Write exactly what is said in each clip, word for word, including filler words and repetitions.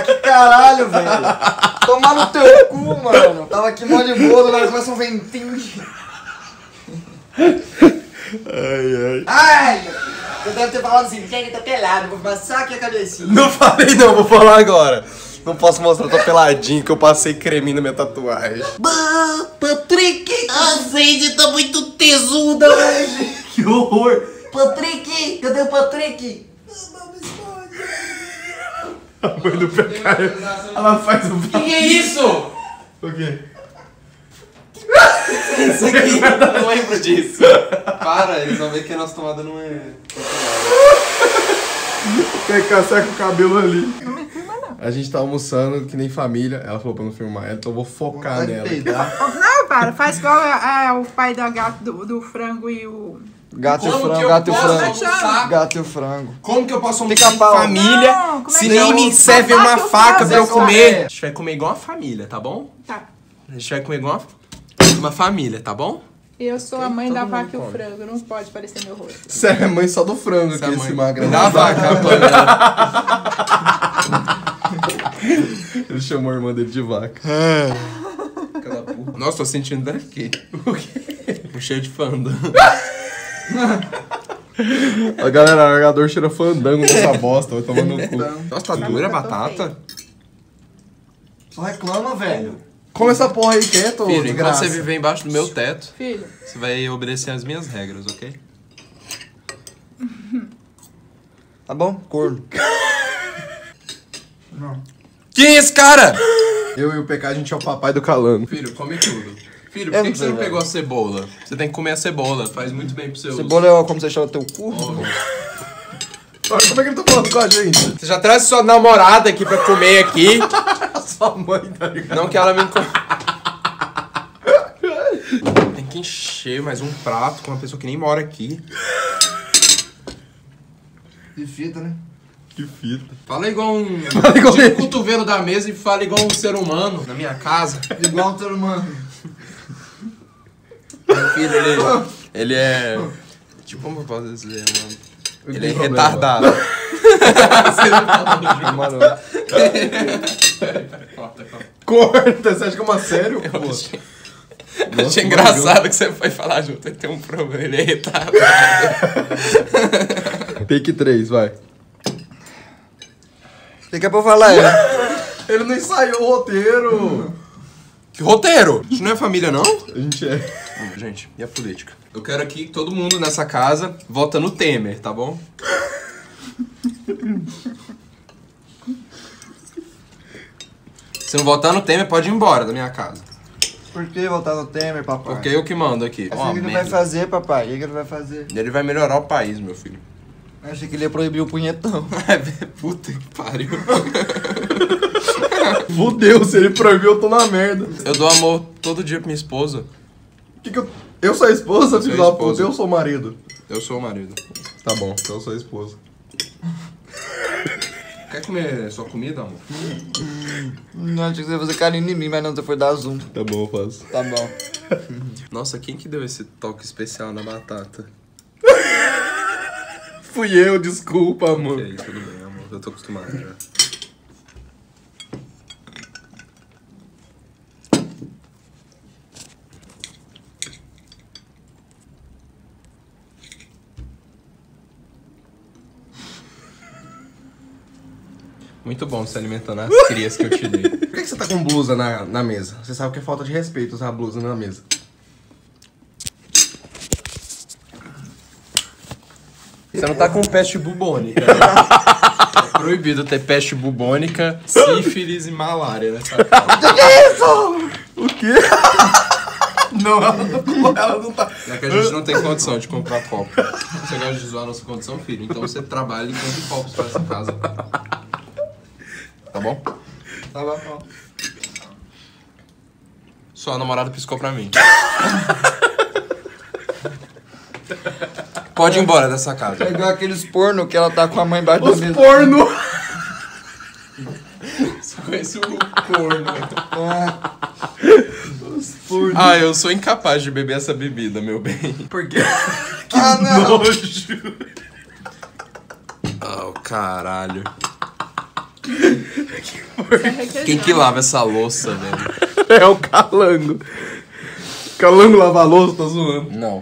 que caralho, velho. Tomar no teu cu, mano. Tava aqui mó de boa, agora começa um ventinho de... Ai, ai. Ai, você deve ter falado assim, quem que tá pelado, vou passar aqui a cabecinha. Não falei não, vou falar agora. Não posso mostrar, tô peladinho, que eu passei creme na minha tatuagem. Bah, Patrick! A Sandy tá muito tesuda hoje. Que horror. Patrick, cadê o Patrick? A mãe do P K, ela faz o... Que que é isso? O quê? Isso aqui, Não lembro disso. Para, eles vão ver que a nossa tomada não é... P K seca o cabelo ali. A gente tá almoçando que nem família. Ela falou pra não filmar ela, então eu vou focar nela. Não, para, faz igual é, é, o pai da gato do, do frango e o... Gato e o Como que frango, eu gato e o posso frango. almoçar? Gato e o frango. Como que eu posso almoçar em Pica-pau. família Não, como é se que nem eu- me serve Papai, uma eu faca faço pra eu essa comer? é. A gente vai comer igual uma família, tá bom? Tá. A gente vai comer igual uma, uma família, tá bom? Eu sou a mãe Todo da mundo vaca e o come. frango, não pode parecer meu rosto. Você é mãe só do frango Essa aqui, mãe esse magrão. da vaca, a panela. Ele chamou a irmã dele de vaca. Aquela porra. Nossa, tô sentindo daqui. O quê? Um cheiro de fanda. A galera, o largador cheira fandango nessa bosta, vai tomar no cu. Nossa, tá dura a batata? Só reclama, velho. Come essa porra aí quieto, ô, Filho, enquanto desgraça. você viver embaixo do meu teto, Filho, você vai obedecer às minhas regras, ok? Tá bom? Corno. Quem é esse cara? Eu e o P K, a gente é o papai do Calano. Filho, come tudo. Filho, Eu por que, não que você sei, não velho. pegou a cebola? Você tem que comer a cebola, faz muito bem pro seu... Cebola é como você chama teu cu? Olha como é que ele tá falando com a gente? Você já traz sua namorada aqui pra comer aqui. Sua mãe, tá ligado? Não que ela me... enco- Tem que encher mais um prato com uma pessoa que nem mora aqui. De fita, né? Que fita. Fala igual um... igual Tira ele. o cotovelo da mesa e fala igual um ser humano na minha casa. Igual um ser humano. Meu filho, ele... Ele é... Tipo, como eu posso dizer, mano? Ele é tem problema. retardado. Mano, Corta, você acha que é uma sério? Eu Pô. achei, Nossa, achei engraçado que você foi falar junto. Ele tem um problema, ele é retardado. Take três, vai. fica pra eu falar, é. Ele não ensaiou o roteiro. Que roteiro? Isso não é família, não? A gente é. Hum, gente, e a política? Eu quero aqui que todo mundo nessa casa vota no Temer, tá bom? Se não votar no Temer, pode ir embora da minha casa. Por que voltar no Temer, papai? Porque eu que mando aqui. Assim, Ó, o que ele vai merda. fazer, papai? O que ele vai fazer? Ele vai melhorar o país, meu filho. Eu achei que ele ia proibir o punhetão. Puta que pariu. Fudeu, se ele proibiu, eu tô na merda. Eu dou amor todo dia pra minha esposa. Que que eu... eu sou a esposa, filho Sou a da puta, esposa. eu sou o marido. Eu sou o marido. Tá bom, então eu sou a esposa. Quer comer sua comida, amor? Não, achei que você ia fazer carinho em mim, mas não, você foi dar zoom. Tá bom, eu faço. Tá bom. Nossa, quem que deu esse toque especial na batata? Fui eu, desculpa, amor. Ok, tudo bem, amor. Eu tô acostumado já. Muito bom se alimentando as crias que eu te dei. Por que, que você tá com blusa na, na mesa? Você sabe que é falta de respeito usar blusa na mesa. Você não tá com peste bubônica, né? É proibido ter peste bubônica, sífilis e malária nessa casa. Que é isso? O quê? Não, ela não, ela não tá. Já que a gente não tem condição de comprar copo. Você gosta de zoar a nossa condição, filho? Então você trabalha e compra copos pra essa casa. Tá bom? Tá bom. Sua namorada piscou pra mim. Pode ir embora dessa casa. É igual aqueles porno que ela tá com a mãe embaixo da Os mesa. porno! Só conheço o corno. Os porno. Ah, eu sou incapaz de beber essa bebida, meu bem. Por quê? Ah, não. Nojo. Oh, caralho. Quem que lava essa louça, velho? É o Calango. Calango lava a louça, tá zoando. Não.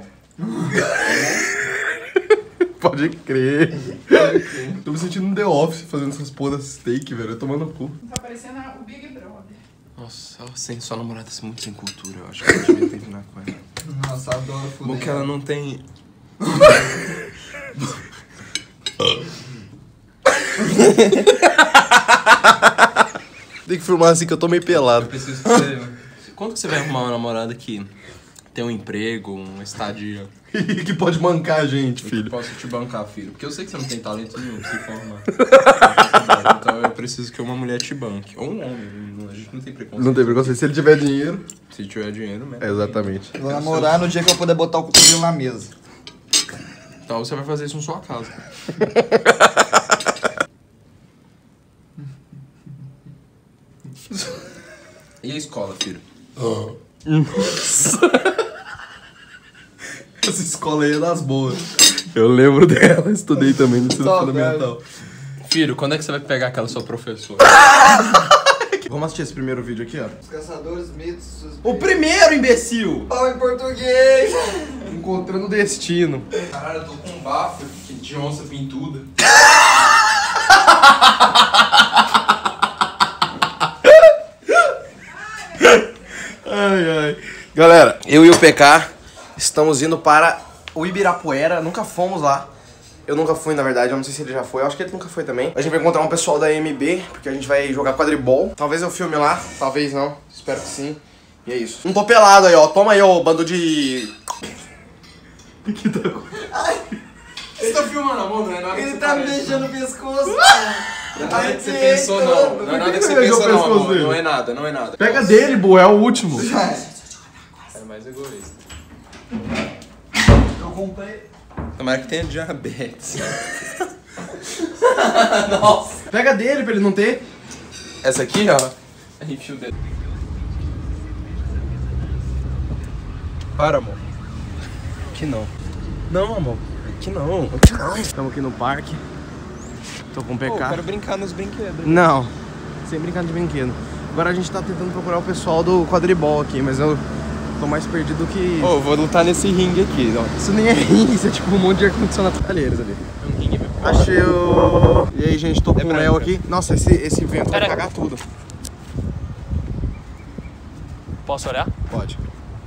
Pode crer. Tô me sentindo no The Office fazendo essas porras steak, velho. Eu tomando cu. Tá parecendo o Big Brother. Nossa, ela sem sua namorada é muito sem cultura. Eu acho que eu devia terminar com ela. Nossa, adoro fuder. Porque ela não tem... Tem que filmar assim que eu tô meio pelado. Eu preciso que você... Quando que você vai arrumar uma namorada que tem um emprego, uma estadia? Que pode mancar a gente, Eu filho. posso te bancar, filho. Porque eu sei que você não tem talento nenhum pra se formar. Então eu preciso que uma mulher te banque. Ou um homem. A gente não tem preconceito. Não tem preconceito. Se ele tiver dinheiro. Se tiver dinheiro, mesmo. É, exatamente. Vou namorar no dia que eu puder botar o cotovelo na mesa. Então você vai fazer isso na sua casa. E a escola, filho? Nossa. Essa escola aí é das boas. Eu lembro dela, estudei também no ensino Saudade. fundamental. Filho, quando é que você vai pegar aquela sua professora? Vamos assistir esse primeiro vídeo aqui, ó. Os caçadores, mitos, suspeitos. O primeiro, imbecil! Pau em português. Encontrando o destino. Caralho, eu tô com um bafo de onça pintuda. Ai, ai. Galera, eu e o P K estamos indo para o Ibirapuera. Nunca fomos lá. Eu nunca fui, na verdade. Eu não sei se ele já foi. Eu acho que ele nunca foi também. A gente vai encontrar um pessoal da M B, porque a gente vai jogar quadribol. Talvez eu filme lá. Talvez não. Espero que sim. E é isso. Não tô pelado aí, ó. Toma aí, ó, bando de... O que tá acontecendo? Você tá filmando a mão, não é nada que Ele você tá me parece. beijando o pescoço. Não é nada que você pensou, não. Não é nada que você Por que que pensou, ele beijou o não, pescoço amor. dele? Não é nada, não é nada. Pega dele, bo, é o último. É mais egoísta. Eu comprei. Tomara que tenha diabetes. Nossa. Pega dele pra ele não ter. Essa aqui, ó. A gente enfia o dedo. Para, amor. Aqui não. Não, amor. Aqui não. Aqui não. Estamos aqui no parque. Tô com o P K. Pô, eu quero brincar nos brinquedos. Não, sem brincar de brinquedo. Agora a gente tá tentando procurar o pessoal do quadribol aqui, mas eu tô mais perdido que... Pô, eu vou lutar nesse ringue aqui, ó. Isso nem é ringue, isso é tipo um monte de ar-condicionado talheres ali. Um ringue meu. Achei o... E aí, gente, tô com o branca. Léo aqui. Nossa, esse, esse vento vai Pera. cagar tudo. Posso olhar? Pode.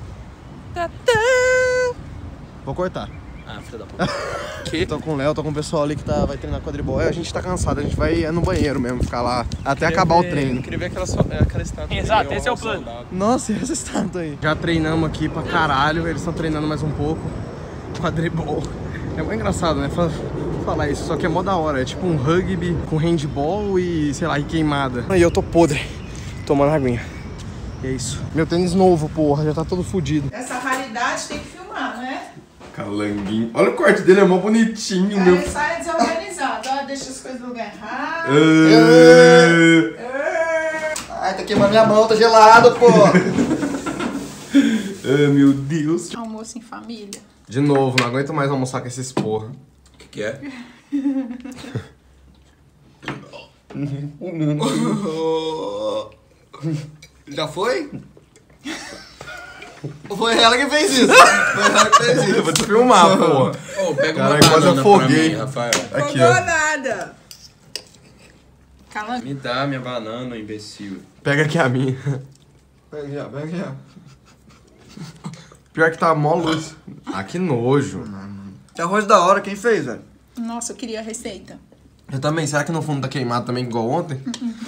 Vou cortar. Ah, filha da puta. Que? Tô com o Léo, tô com o pessoal ali que tá, vai treinar quadribol. A gente tá cansado, a gente vai no banheiro mesmo, ficar lá até acabar o treino. Eu queria ver aquela, so- aquela estátua. Exato, dele, esse é o um plano. soldado. Nossa, e essa estátua aí? Já treinamos aqui pra caralho, eles estão treinando mais um pouco. Quadribol. É muito engraçado, né? Fa- Falar isso, só que é mó da hora. É tipo um rugby com handball e, sei lá, e queimada. E eu tô podre, tomando aguinha. E é isso. Meu tênis novo, porra, já tá todo fudido. Essa raridade tem que filmar, né? Calanguinho. Olha o corte dele, é mó bonitinho, Aí sai desorganizado. Ó, deixa as coisas no lugar errado. Ai, tá queimando minha mão, tá gelado, pô. Ai, meu Deus. Almoço em família. De novo, não aguento mais almoçar com esses porra. O que que é? Já foi? Foi ela que fez isso. Foi ela que fez Eu isso. vou te filmar, porra. Ô, pega Caralho, uma quase banana afoguei. pra mim, Rafael. Aqui, Não ó. nada. Cala. Me dá minha banana, imbecil. Pega aqui a minha. Pega aqui, ó, pega aqui, ó. Pior que tá mó luz. Ah, que nojo. Que arroz da hora, quem fez, velho? Nossa, eu queria a receita. Eu também. Será que no fundo tá queimado também igual ontem?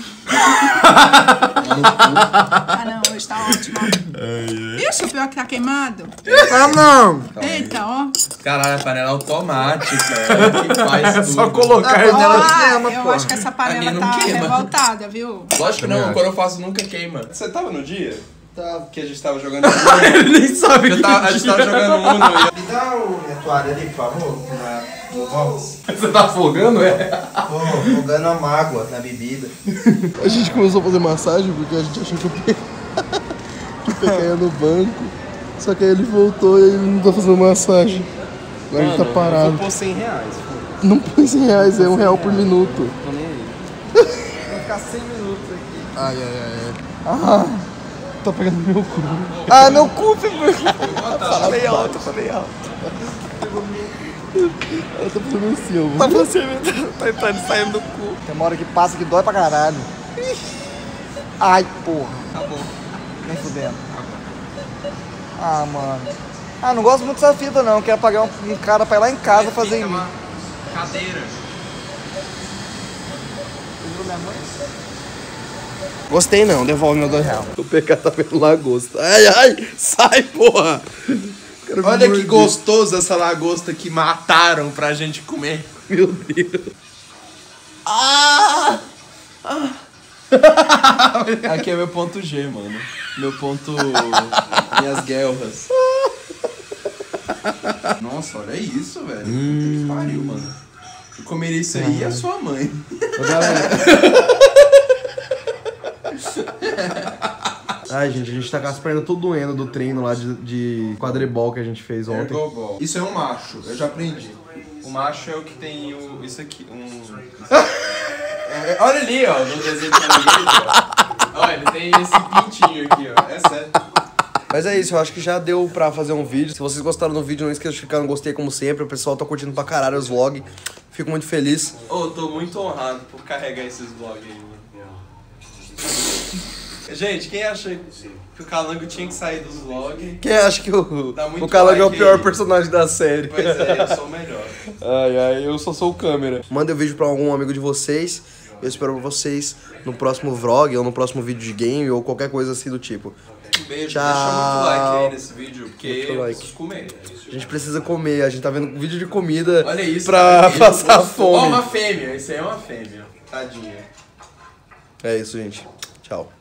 Ah, não, hoje tá ótimo. Ixi, o pior que tá queimado. Ah, não! Eita, ó. Caralho, a panela automática. Ela que faz É tudo. só colocar Ah, e panela ela... de Ah, queima, eu porra. acho que essa Ali panela não tá queima. revoltada, viu? Lógico que Também não, acho. quando eu faço nunca queima. Você tava no dia? Tá. Que a gente tava jogando Uno. Ele nem sabe Eu que tava, a gente tava jogando Uno e Me dá o minha toalha ali, por favor, na, no box. Você tá afogando, é? Tô jogando a mágoa na bebida. A gente começou a fazer massagem porque a gente achou que o P que o P K ia no banco. Só que aí ele voltou e ele não tá fazendo massagem. Agora ele tá eu parado. vou pôr cem reais. Pô. Não põe cem reais, é um real por minuto. Tô nem aí. ficar cem minutos aqui. Ai, ai, ai. Ah, tô pegando meu cu. Ah, meu cu, filho. Falei alto, falei alto. Eu tô fazendo assim, ó. Tá você tá entrando, saindo do cu. Tem uma hora que passa que dói pra caralho. Ai, porra. Acabou. Nem fudendo. Ah, mano. Ah, não gosto muito dessa fita não. Quero pagar um, um cara pra ir lá em casa fazer em mim. Cadeira. Gostei não, devolve meu dois reais. O P K tá vendo lagosta. Ai, ai, sai, porra. Olha que gostoso essa lagosta que mataram pra gente comer. Meu Deus. Ah! ah. Aqui é meu ponto G, mano. Meu ponto... Minhas guelras. Nossa, olha isso, velho. Hum. Que pariu, mano. Eu comeria isso aí e a sua mãe. Ai, gente, a gente tá com as pernas tudo doendo do treino lá de, de quadribol que a gente fez ontem. Ergobol. Isso é um macho, eu já aprendi. O macho é o que tem o, isso aqui, um... é, olha ali, ó, no desenho do ó. Olha, ele tem esse pintinho aqui, ó, é sério. Mas é isso, eu acho que já deu pra fazer um vídeo. Se vocês gostaram do vídeo, não esqueça de clicar no gostei como sempre. O pessoal tá curtindo pra caralho os vlogs. Fico muito feliz. Ô, oh, tô muito honrado por carregar esses vlogs aí, mano. Gente, quem acha que o Calango tinha que sair dos vlogs? Quem acha que o, o Calango like é o pior aí. personagem da série? Pois é, eu sou o melhor. Ai, ai, eu só sou o câmera. Manda o vídeo pra algum amigo de vocês. Eu espero vocês no próximo vlog, ou no próximo vídeo de game, ou qualquer coisa assim do tipo. Um beijo, tchau. Deixa muito like aí nesse vídeo, porque eu like. preciso comer. A gente precisa comer, a gente tá vendo vídeo de comida. Olha isso, pra cara, passar eu, fome. Ó, uma fêmea, isso aí é uma fêmea. Tadinha. É isso, gente. Tchau.